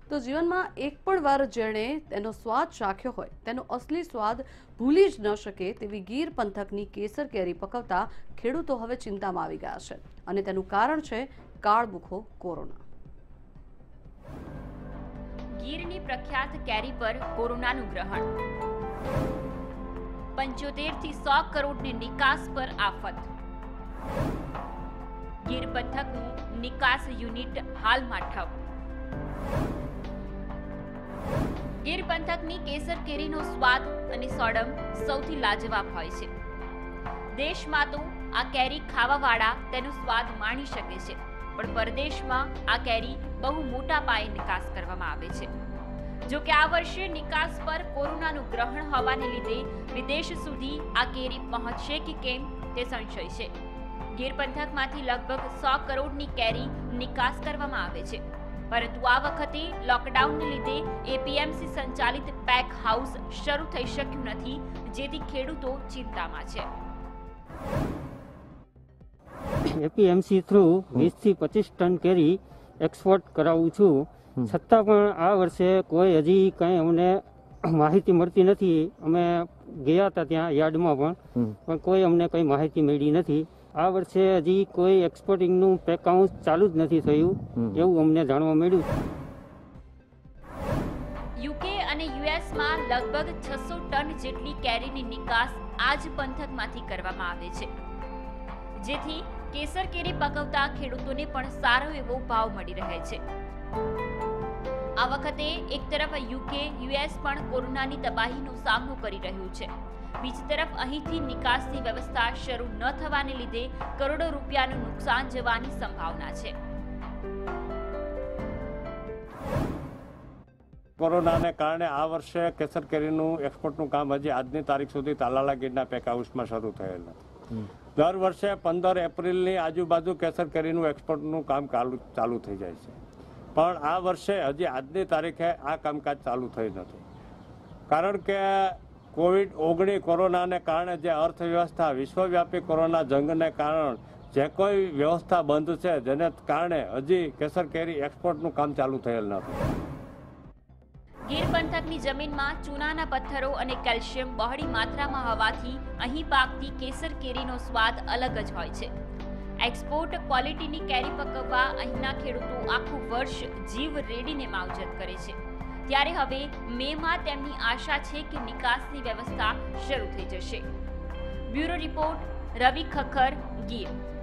તો જીવનમાં એક પણ વાર જેણે તેનો સ્વાદ ચાખ્યો હોય તેનો અસલી સ્વાદ ભૂલી જ ન શકે તેવી ગીર પંથકની કેસર કેરી પકવતા ખેડૂતો હવે ચિંતામાં આવી ગયા છે અને તેનું કારણ છે કાળભૂખો કોરોના। ગીરની પ્રખ્યાત કેરી પર કોરોનાનું ગ્રહણ। 75 થી 100 કરોડની નિકાસ પર આફત। ગીર પંથકનું નિકાસ યુનિટ હાલમાં ઠપ। ગીર પંથકની કેસર કેરીનો સ્વાદ અને સોડમ સૌથી લાજવાબ હોય છે। દેશમાં તો આ કેરી ખાવાવાળા તેનો સ્વાદ માણી શકે છે, પણ પરદેશમાં આ કેરી બહુ મોટા પાયે નિકાસ કરવામાં આવે છે। જો કે આ વર્ષે નિકાસ પર કોરોનાનું ગ્રહણ હોવાને લીધે વિદેશ સુધી આ કેરી પહોંચશે કે કેમ તે સંશય છે। ગીર પંથકમાંથી લગભગ 100 કરોડની કેરી નિકાસ કરવામાં આવે છે, પરંતુ આ વખતે લોકડાઉનને લીધે એપીએમસી સંચાલિત પેક હાઉસ શરૂ થઈ શક્યું નથી, જેથી ખેડૂતો ચિંતામાં છે। એપીએમસી થ્રુ 20 થી 25 ટન કેરી એક્સપોર્ટ કરાવું છું, છતાં પણ આ વર્ષે કોઈ હજી કંઈ અમને માહિતી મળતી નથી। અમે ગયા હતા ત્યાં યાર્ડમાં પણ કોઈ અમને કંઈ માહિતી મળી નથી। આ વર્ષે હજી કોઈ એક્સપોર્ટિંગનું પેક હાઉસ ચાલુ જ નથી થયું એવું અમને જાણવા મળ્યું। યુકે અને યુએસમાં લગભગ 600 ટન જેટલી કેરીની નિકાસ આ જ પંથકમાંથી કરવામાં આવે છે, જેથી કેસર કેરી પકવતા ખેડૂતોને પણ સારો એવો ભાવ મળી રહે છે। આ વખતે એક તરફ યુકે યુએસ પણ કોરોનાની તબાહીનો સામનો કરી રહ્યું છે, બીજી તરફ અહીંથી નિકાસની વ્યવસ્થા શરૂ ન થવાને લીધે કરોડો રૂપિયાનું નુકસાન જવાની સંભાવના છે। કોરોનાને કારણે આ વર્ષે કેસર કેરીનું એક્સપોર્ટનું કામ હજી આજની તારીખ સુધી તાલાલા ગીરના પેક હાઉસમાં શરૂ થયેલ નથી। દર વર્ષે 15 એપ્રિલની આજુબાજુ કેસર કેરીનું એક્સપોર્ટનું કામ ચાલુ થઈ જાય છે, પણ આ વર્ષે હજી આજની તારીખે આ કામકાજ ચાલુ થઈ નથી, કારણ કે કોવિડ-19 કોરોનાને કારણે જે અર્થવ્યવસ્થા વિશ્વવ્યાપી કોરોના જંગને કારણે જે કોઈ વ્યવસ્થા બંધ છે, જેને કારણે હજી કેસર કેરી એક્સપોર્ટનું કામ ચાલુ થયેલ નથી। ગીર પંથકની જમીનમાં ચૂનાના પથ્થરો અને કેલ્શિયમ બહોળી માત્રામાં હોવાથી અહીં પાકતી કેસર કેરીનો સ્વાદ અલગ જ હોય છે। એક્સપોર્ટ ક્વોલિટીની કેરી પકવવા અહીંના ખેડૂતો આખું વર્ષ જીવ રેડીને માવજત કરે છે, ત્યારે હવે મેમાં તેમની આશા છે કે નિકાસની વ્યવસ્થા શરૂ થઈ જશે। Bureau report, Ravi Khakhar, Gir.